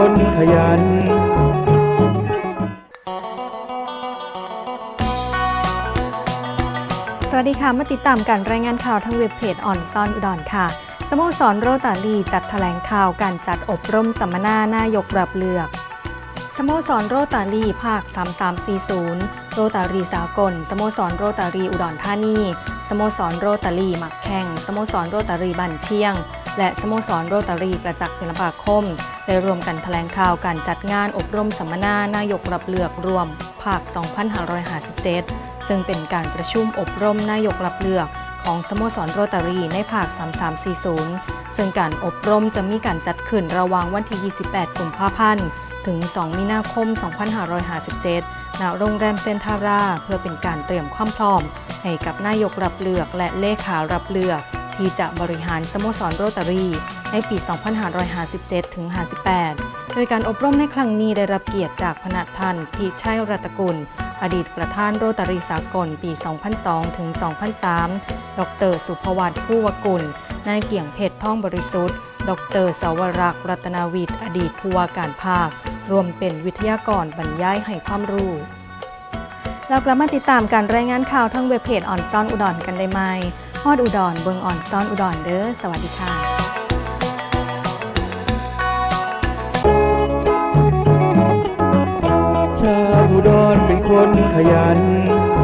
คนขยันสวัสดีค่ะมาติดตามการรายงานข่าวทางเว็บเพจอ่อนซ่อนอุดรค่ะสโมสรโรตารี่จัดแถลงข่าวการจัดอบรมสัมมนานายกรับเลือกสโมสรโรตารี่ภาค3340โรตารี่สากลสโมสรโรตารี่อุดรธานีสโมสรโรตารี่หมักแข่งสโมสรโรตารี่บ้านเชียงและสโมสรโรตารี่ประจักษ์ศิลปาคมได้ร่วมกันแถลงข่าวการจัดงานอบรมสัมมนานายกรับเลือกรวมภาค2557ซึ่งเป็นการประชุมอบรมนายกรับเลือกของสโมสรโรตารี่ในภาค3340ซึ่งการอบรมจะมีการจัดขึ้นระหว่างวันที่28กุมภาพันธ์ถึง2มีนาคม2557ณโรงแรมเซนทาราเพื่อเป็นการเตรียมความพร้อมให้กับนายกรับเลือกและเลขารับเลือกที่จะบริหารสโมสรโรตารี่ในปี2557ถึง58โดยการอบรมในครั้งนี้ได้รับเกียรติจากพระท่านพิชัยรัตนกุลอดีตประธานโรตารี่สากลปี 2002 ถึง 2003 ดร.สุภวัฒน์ผู้วกุล นายเกี่ยงเพชรท่องบริสุทธิ์ ดร.สาวรักษ์รัตนาวิทย์ อดีตผู้ว่าการภาค รวมเป็นวิทยากรบรรยายให้ความรู้เรากลับมาติดตามการรายงานข่าวทางเว็บเพจอ่อนซ่อนอุดรกันได้ไหมฮอดอุดรเบิงอ่อนซ่อนอุดรเด้อสวัสดีค่ะชาวอุดรเป็นคนขยัน